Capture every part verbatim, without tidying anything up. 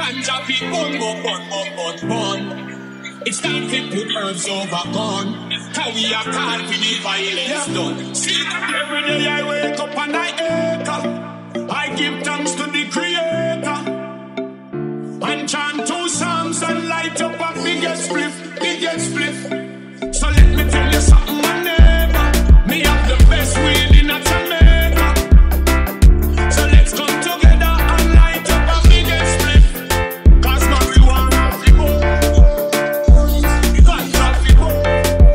ganja fi bun, bun, bun, bun, bun, bun. It's time to put herbs over gun. How we are called for the violence done. See, every day I wake up and I echo. I give thanks to the Creator. And chant two psalms and light up a biggest spliff, biggest spliff. So let me tell you something, my neighbor. Me have the best weed in a Jamaica. So let's come together and light up a biggest spliff. Cause marijuana fi bones, ganja fi bones.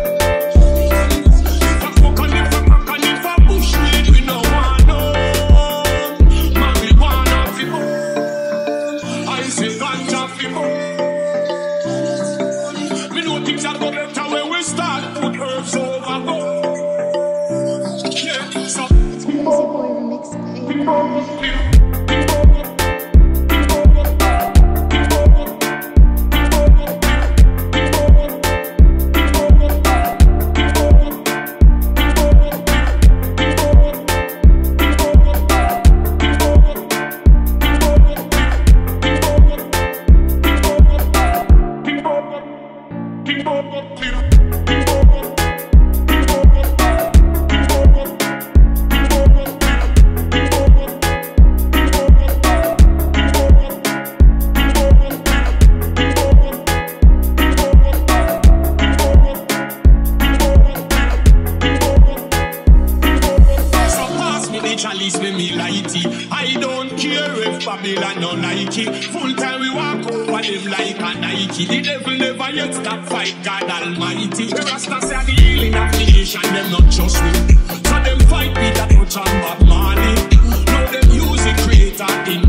If I fuck on it, if I fuck on it for bush weed, we no want no. Marijuana fi bones, I say ganja fi bones. We know things are go better when we start put herbs over gold. Yeah, so Crazyboii remix, baby. Chalice with me lighty. I don't care if Babylon no like it. Full time we walk over them like a Nike. The devil never yet stop fight God Almighty. The Rasta say the healing of the nation, them not just me. So them fight with a touch on Bob Marley. Now them use the Creator in